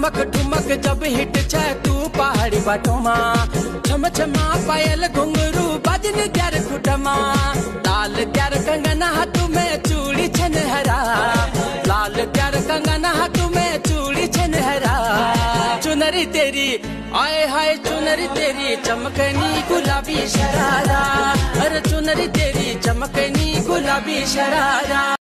ठुमक ठुमक जब हिट छे तू पहाड़ी बाटोमा, छम छमा पायल घुंघरू बाजन त्यार खुटमा, लाल त्यार कंगना हाथ में चूड़ी छनहरा, लाल त्यार कंगना हाथ में चूड़ी छनहरा। चुनरी तेरी आए हाय चुनरी तेरी चमकनी गुलाबी शरारा, अरे चुनरी तेरी चमकनी गुलाबी शरारा।